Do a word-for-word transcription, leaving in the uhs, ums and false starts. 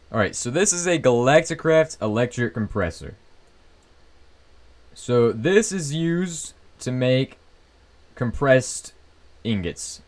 Alright, so this is a Galacticraft electric compressor. So this is used to make compressed ingots.